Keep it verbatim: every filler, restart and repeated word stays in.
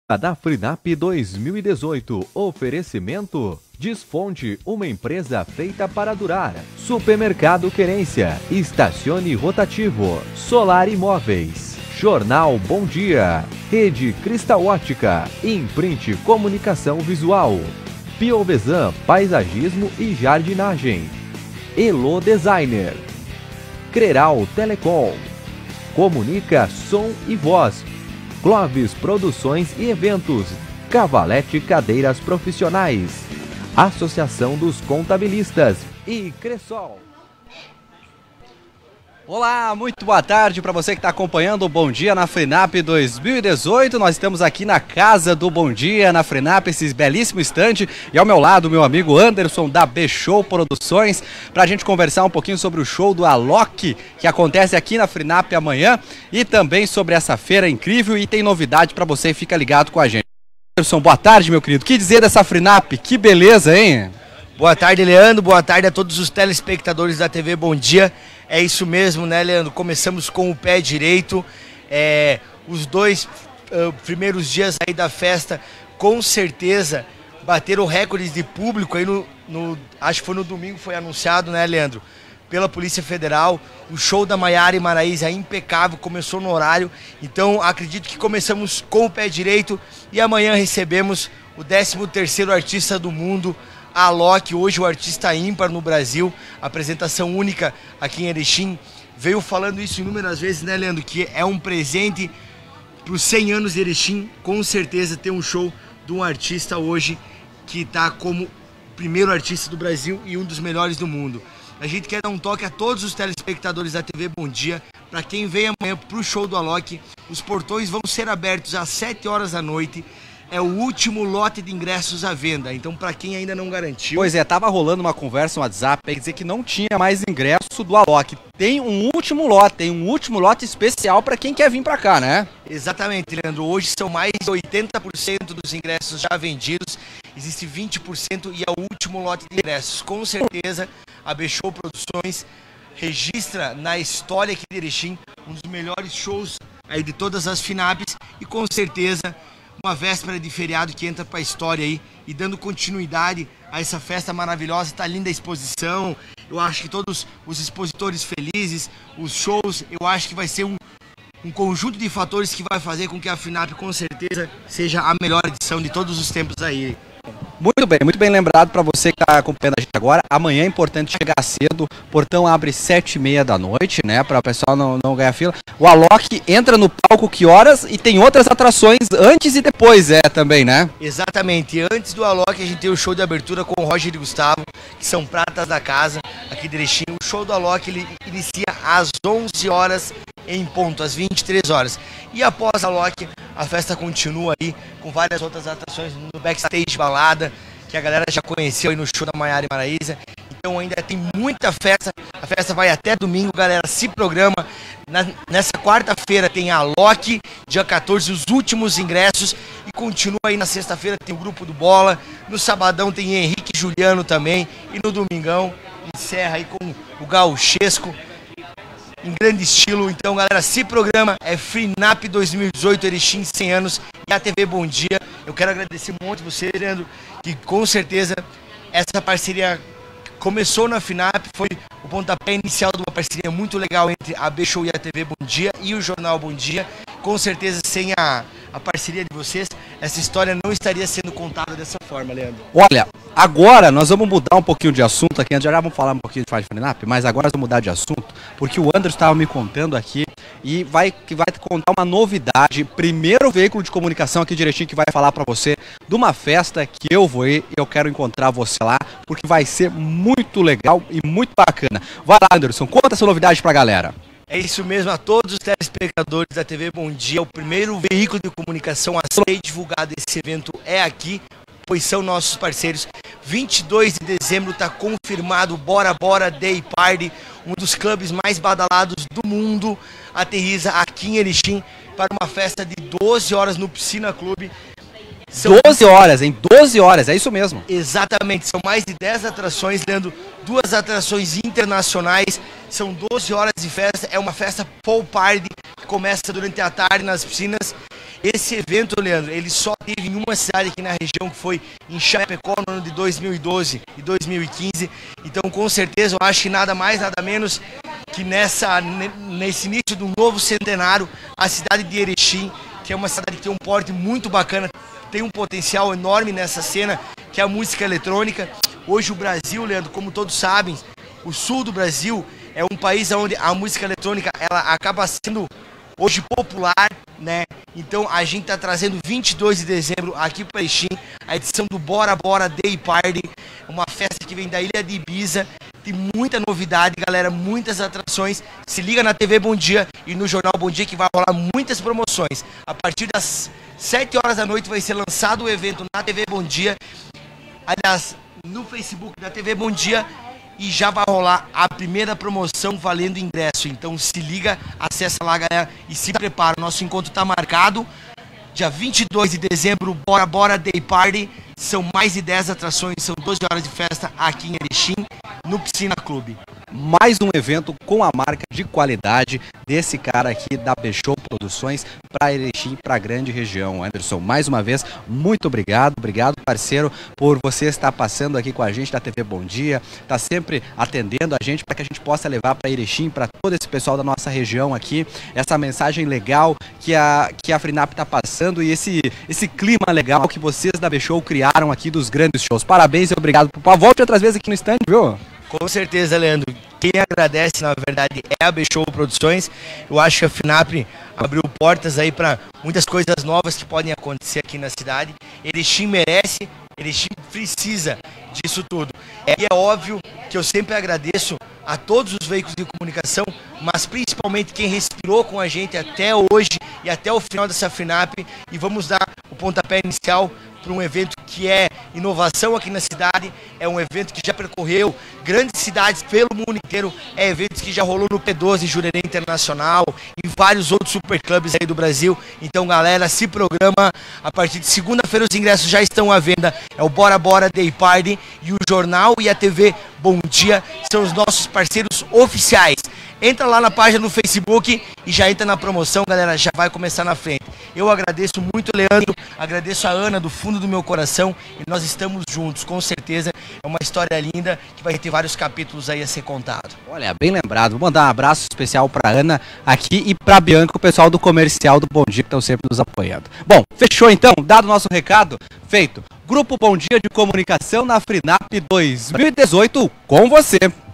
Da Frinap dois mil e dezoito, oferecimento Desfonte, uma empresa feita para durar. Supermercado Querência, estacione rotativo. Solar Imóveis, Jornal Bom Dia, Rede Cristal Ótica, Imprint Comunicação Visual, Piovesan Paisagismo e Jardinagem, Elo Designer, Creral Telecom, Comunica Som e Voz, Clóvis Produções e Eventos, Cavalete Cadeiras Profissionais, Associação dos Contabilistas e Cressol. Olá, muito boa tarde para você que está acompanhando o Bom Dia na Frinap dois mil e dezoito. Nós estamos aqui na casa do Bom Dia na Frinap, esse belíssimo estande. E ao meu lado, meu amigo Anderson da B-Show Produções, para a gente conversar um pouquinho sobre o show do Alok, que acontece aqui na Frinap amanhã, e também sobre essa feira incrível. E tem novidade para você, fica ligado com a gente. Anderson, boa tarde, meu querido. O que dizer dessa Frinap? Que beleza, hein? Boa tarde, Leandro. Boa tarde a todos os telespectadores da T V Bom Dia. É isso mesmo, né, Leandro? Começamos com o pé direito. É, os dois uh, primeiros dias aí da festa, com certeza, bateram recordes de público. Aí no, no, acho que foi no domingo, foi anunciado, né, Leandro? Pela Polícia Federal. O show da Maiara e Maraísa é impecável, começou no horário. Então, acredito que começamos com o pé direito. E amanhã recebemos o décimo terceiro artista do mundo, Alok, hoje o artista ímpar no Brasil, apresentação única aqui em Erechim. Veio falando isso inúmeras vezes, né, Leandro? Que é um presente para os cem anos de Erechim. Com certeza ter um show de um artista hoje que está como primeiro artista do Brasil e um dos melhores do mundo. A gente quer dar um toque a todos os telespectadores da T V Bom Dia. Para quem vem amanhã para o show do Alok, os portões vão ser abertos às sete horas da noite. É o último lote de ingressos à venda, então para quem ainda não garantiu... Pois é, tava rolando uma conversa no WhatsApp, quer dizer que não tinha mais ingresso do Alok. Tem um último lote, tem um último lote especial para quem quer vir para cá, né? Exatamente, Leandro. Hoje são mais de oitenta por cento dos ingressos já vendidos, existe vinte por cento e é o último lote de ingressos. Com certeza, a B-Show Produções registra na história aqui de Erechim um dos melhores shows aí de todas as Finaps e com certeza... uma véspera de feriado que entra para a história aí e dando continuidade a essa festa maravilhosa. Tá linda a exposição, eu acho que todos os expositores felizes, os shows, eu acho que vai ser um, um conjunto de fatores que vai fazer com que a Finap com certeza seja a melhor edição de todos os tempos aí. Muito bem, muito bem lembrado para você que está acompanhando a gente agora. Amanhã é importante chegar cedo, o portão abre sete e meia da noite, né, para o pessoal não, não ganhar fila. O Alok entra no palco que horas e tem outras atrações antes e depois, é, também, né? Exatamente, antes do Alok a gente tem o show de abertura com o Roger e Gustavo, que são pratas da casa aqui de Erechim. O show do Alok ele inicia às onze horas em ponto, às vinte e três horas. E após a Alok, a festa continua aí com várias outras atrações no backstage balada, que a galera já conheceu aí no show da Maiara e Maraísa. Então ainda tem muita festa, a festa vai até domingo, galera, se programa. Na, nessa quarta-feira tem a Alok, dia quatorze, os últimos ingressos. E continua aí na sexta-feira, tem o grupo do Bola. No sabadão tem Henrique e Juliano também. E no domingão encerra aí com o Gauchesco em grande estilo. Então, galera, se programa, é Frinap dois mil e dezoito, Erechim cem anos e a T V Bom Dia. Eu quero agradecer muito você, Leandro, que com certeza essa parceria começou na Finap, foi o pontapé inicial de uma parceria muito legal entre a B-Show e a T V Bom Dia e o Jornal Bom Dia. Com certeza, sem a, a parceria de vocês, essa história não estaria sendo contada dessa forma, Leandro. Olha, agora nós vamos mudar um pouquinho de assunto aqui, já vamos falar um pouquinho de Finap, mas agora nós vamos mudar de assunto, porque o Anderson estava me contando aqui e vai, que vai contar uma novidade, primeiro veículo de comunicação aqui de Erechim que vai falar para você de uma festa que eu vou ir e eu quero encontrar você lá, porque vai ser muito legal e muito bacana. Vai lá, Anderson, conta essa novidade pra galera. É isso mesmo, a todos os telespectadores da T V Bom Dia, o primeiro veículo de comunicação a ser divulgado esse evento é aqui, pois são nossos parceiros. vinte e dois de dezembro está confirmado o Bora Bora Day Party, um dos clubes mais badalados do mundo, aterriza aqui em Erechim para uma festa de doze horas no Piscina Clube. São doze horas, em doze horas, é isso mesmo. Exatamente, são mais de dez atrações, Leandro, duas atrações internacionais, são doze horas de festa, é uma festa full party, que começa durante a tarde nas piscinas Esse evento, Leandro, ele só teve em uma cidade aqui na região, que foi em Chapecó, no ano de dois mil e doze e dois mil e quinze. Então, com certeza, eu acho que nada mais, nada menos que nessa, nesse início de um novo centenário, a cidade de Erechim, que é uma cidade que tem um porte muito bacana, tem um potencial enorme nessa cena, que é a música eletrônica. Hoje o Brasil, Leandro, como todos sabem, o sul do Brasil é um país onde a música eletrônica ela acaba sendo hoje popular, né? Então a gente tá trazendo vinte e dois de dezembro aqui para Erechim, a edição do Bora Bora Day Party, uma festa que vem da ilha de Ibiza. Tem muita novidade, galera, muitas atrações. Se liga na T V Bom Dia e no Jornal Bom Dia que vai rolar muitas promoções. A partir das sete horas da noite vai ser lançado o evento na T V Bom Dia, aliás, no Facebook da T V Bom Dia, e já vai rolar a primeira promoção valendo ingresso. Então se liga, acessa lá, galera, e se prepara. O nosso encontro está marcado dia vinte e dois de dezembro, Bora Bora Day Party. São mais de dez atrações, são doze horas de festa aqui em Erechim, no Piscina Clube. Mais um evento com a marca de qualidade desse cara aqui da B-Show Produções para Erechim, para a grande região. Anderson, mais uma vez, muito obrigado, obrigado parceiro por você estar passando aqui com a gente da T V Bom Dia, tá sempre atendendo a gente para que a gente possa levar para Erechim, para todo esse pessoal da nossa região aqui, essa mensagem legal que a, que a FRENAP está passando e esse, esse clima legal que vocês da B-Show criaram aqui dos grandes shows. Parabéns e obrigado. Volte outras vezes aqui no stand, viu? Com certeza, Leandro. Quem agradece, na verdade, é a B-Show Produções. Eu acho que a FRENAP abriu portas aí para muitas coisas novas que podem acontecer aqui na cidade. Erechim merece, Erechim precisa disso tudo. E é óbvio que eu sempre agradeço a todos os veículos de comunicação, mas principalmente quem respirou com a gente até hoje e até o final dessa FRENAP. E vamos dar o pontapé inicial para um evento que é inovação aqui na cidade, é um evento que já percorreu grandes cidades pelo mundo inteiro, é evento que já rolou no P doze, Jurerê Internacional e vários outros superclubes aí do Brasil. Então, galera, se programa, a partir de segunda-feira os ingressos já estão à venda, é o Bora Bora Day Party, e o jornal e a T V Bom Dia são os nossos parceiros oficiais. Entra lá na página do Facebook e já entra na promoção, galera, já vai começar na frente. Eu agradeço muito, Leandro, agradeço a Ana do fundo do meu coração, e nós estamos juntos, com certeza. É uma história linda que vai ter vários capítulos aí a ser contado. Olha, bem lembrado. Vou mandar um abraço especial para Ana aqui e para Bianca, o pessoal do comercial do Bom Dia que estão sempre nos apoiando. Bom, fechou então? Dado o nosso recado, feito. Grupo Bom Dia de Comunicação na FRENAP dois mil e dezoito com você.